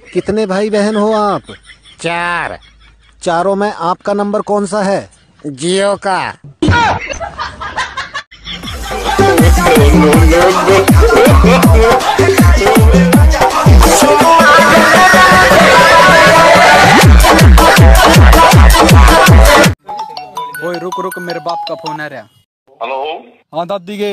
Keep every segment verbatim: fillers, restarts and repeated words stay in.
कितने भाई बहन हो आप? चार। चारों में आपका नंबर कौन सा है? जियो का। ओए रुक रुक, मेरे बाप का फोन आ रहा। हेलो। हाँ दादी के।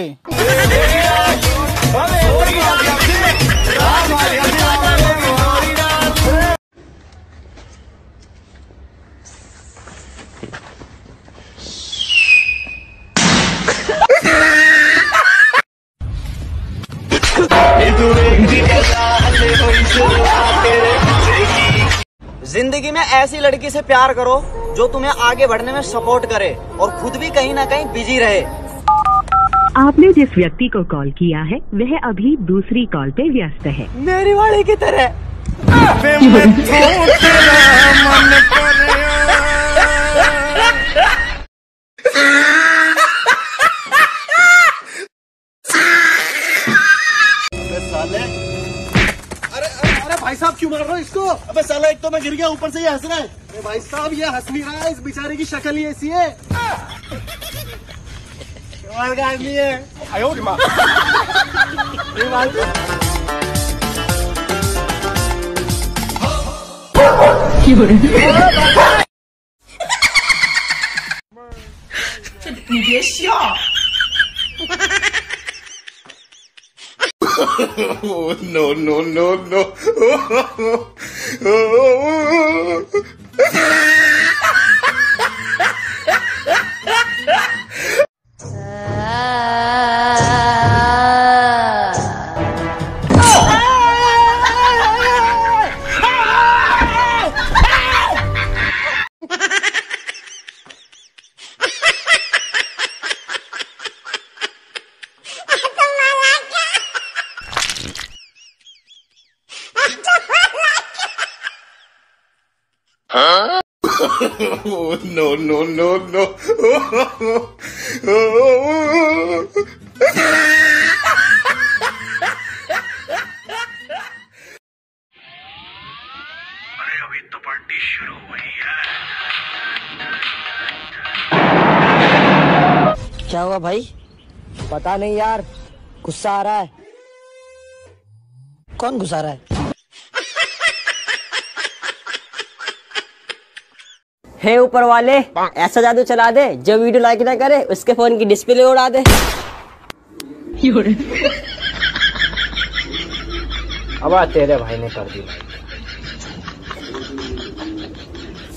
जिंदगी में ऐसी लड़की से प्यार करो जो तुम्हें आगे बढ़ने में सपोर्ट करे और खुद भी कहीं ना कहीं बिजी रहे। आपने जिस व्यक्ति को कॉल किया है वह अभी दूसरी कॉल पे व्यस्त है। मेरी वाली की तरह। भाई साहब क्यों मार रहे हो इसको? अबे साला एक तो मैं गिर गया, ऊपर से ये हंस रहा है। अरे भाई साहब ये हंस नहीं रहा है, इस बेचारे की शक्ल ही ऐसी है। कमाल का आदमी है। आयो रे माँ। 你别笑。 Oh, no, no, no, no. Huh? Oh, no, no, no, no. अरे अभी तो पार्टी शुरू हुई है। क्या हुआ भाई? पता नहीं यार, गुस्सा आ रहा है। कौन गुस्सा रहा है? हे ऊपर वाले, ऐसा जादू चला दे जो वीडियो लाइक ना करे उसके फोन की डिस्प्ले उड़ा दे। अब तेरे भाई ने कर दी।